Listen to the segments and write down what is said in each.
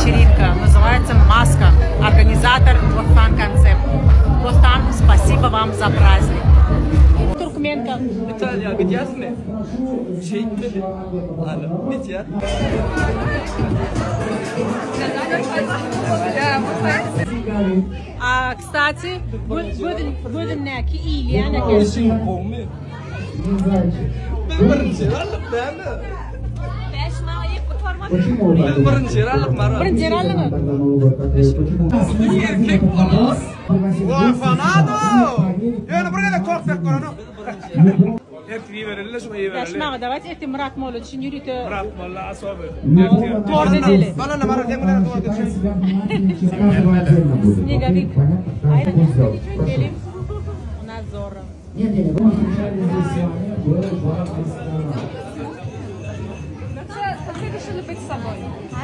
вечеринка, называется «Маска». Организатор Бостан Концепт. Бостан, спасибо вам за праздник. Туркменка. Италия, где мы? Чейты. Где? Кстати, будем на Киеве, на Киеве. Давайте эти мрак молод, шинюрите. Мрак молла особо. Творды дели. Снеговик. А это ничего дели. У нас Зора. Как решили быть собой?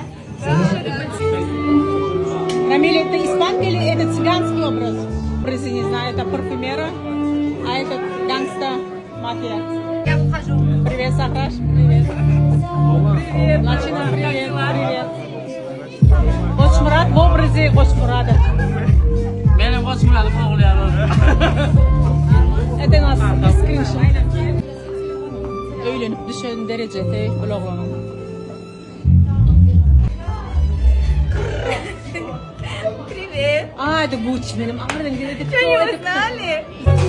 Рамиль, это испанка или это цыганский образ? Образы не знаю, это парфюмера, а это гангста мафия. Я ухожу. Привет, Сахраш. Привет. Привет. Начина, привет. Привет. Госмурат в образе Госмурада. Benim Gosmurad oğlu. Это у нас скриншот. Öğlenip düşen derecede bloğlanın. Привет. Это Гуччи benim. Ardın dedi. Что не узнали?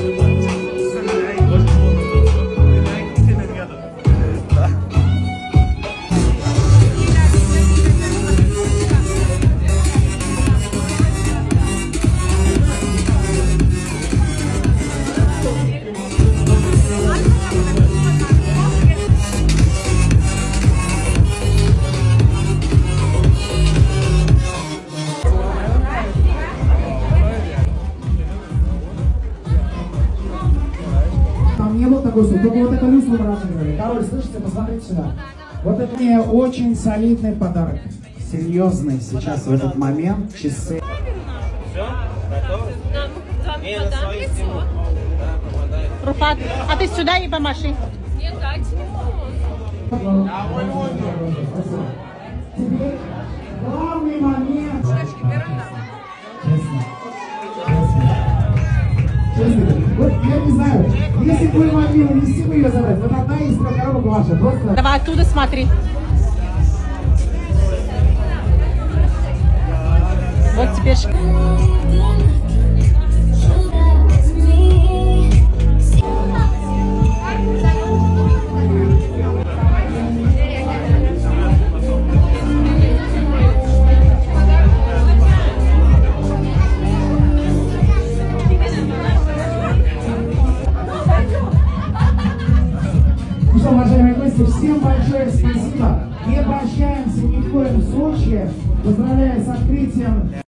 Не был такой суд, только вот это люстру разыграли. Король, слышите, посмотрите сюда. Вот это мне очень солидный подарок. Серьезный сейчас в этот момент. Часы. Руфат, а ты сюда и помаши. Нет, дайте ему. Теперь главный момент. Честно. Вот я не знаю, если бы вы могли унести бы ее забрать, вот одна из трех коробок ваша, просто... Давай оттуда смотри. Вот теперь... Уважаемые гости, всем большое спасибо. Не прощаемся ни в коем случае. Поздравляю с открытием.